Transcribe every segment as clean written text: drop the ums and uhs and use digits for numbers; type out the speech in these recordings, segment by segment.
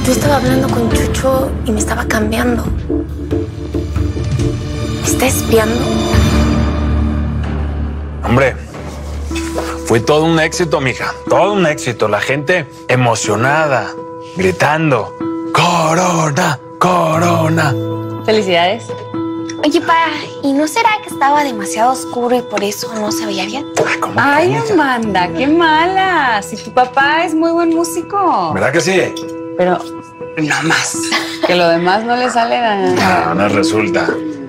Yo estaba hablando con Chucho y me estaba cambiando. ¿Me está espiando? Hombre, fue todo un éxito, mija. Todo un éxito. La gente emocionada, gritando. ¡Corona! ¡Corona! Felicidades. Oye, pa, ¿y no será que estaba demasiado oscuro y por eso no se veía bien? Ay, Amanda, qué mala. Si tu papá es muy buen músico. ¿Verdad que sí? Pero no más. Que lo demás no le sale nada. No resulta.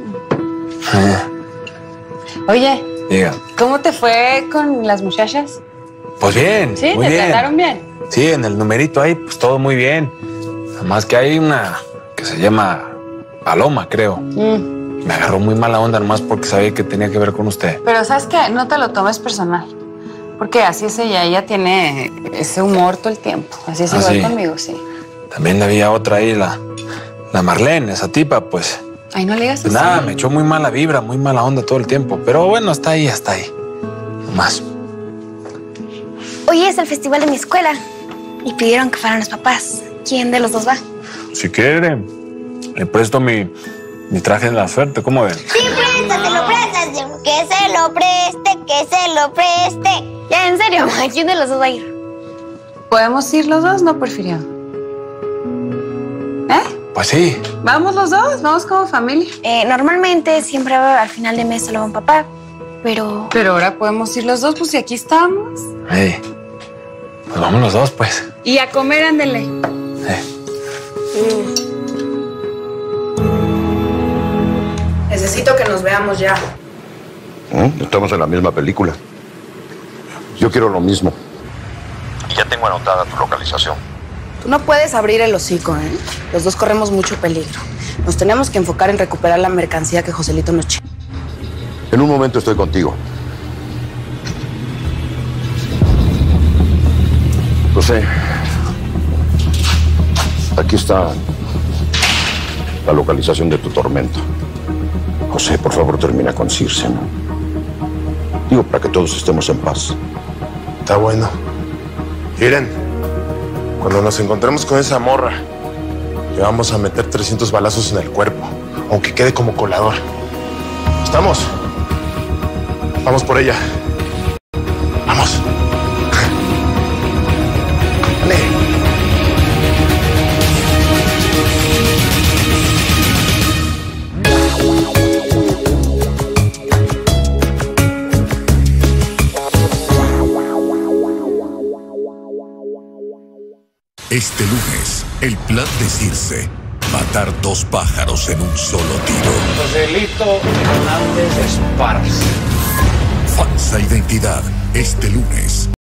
Oye, Diga. ¿cómo te fue con las muchachas? Pues bien, ¿Sí? muy ¿Te bien. trataron bien? Sí, en el numerito ahí, pues todo muy bien. Nada más que hay una que se llama Paloma, creo. Me agarró muy mala onda nomás porque sabía que tenía que ver con usted. Pero ¿sabes qué? No te lo tomes personal. Porque así es ella. Ella tiene ese humor todo el tiempo. Así es igual sí. conmigo, sí. También había otra ahí, la Marlene, esa tipa, pues. Ay, no le digas así. Nada, me echó muy mala vibra, muy mala onda todo el tiempo. Pero bueno, hasta ahí, hasta ahí. Nomás. Hoy es el festival de mi escuela y pidieron que fueran los papás. ¿Quién de los dos va? Si quiere, le presto mi traje de la suerte, ¿cómo ven? Sí, préstaselo, préstaselo. Que se lo preste, que se lo preste. Ya, en serio, ¿quién de los dos va a ir? ¿Podemos ir los dos? No, Porfirio. ¿Eh? Pues sí. ¿Vamos los dos? ¿Vamos como familia? Normalmente siempre al final de mes solo va un papá, pero... Pero ahora podemos ir los dos, pues si aquí estamos. Hey, pues vamos los dos, pues. Y a comer, ándele. Necesito que nos veamos ya. Estamos en la misma película. Yo quiero lo mismo. Y ya tengo anotada tu localización. Tú no puedes abrir el hocico, ¿eh? Los dos corremos mucho peligro. Nos tenemos que enfocar en recuperar la mercancía que Joselito nos chingó. En un momento estoy contigo. José, aquí está la localización de tu tormenta. José, por favor, termina con Circe, ¿no? Digo, para que todos estemos en paz. Está bueno. Miren, cuando nos encontremos con esa morra, le vamos a meter 300 balazos en el cuerpo, aunque quede como colador. ¿Estamos? Vamos por ella. Vamos. Dale. Este lunes, el plan de Circe: matar 2 pájaros en un solo tiro. Joselito Hernández Esparza. Falsa identidad, este lunes.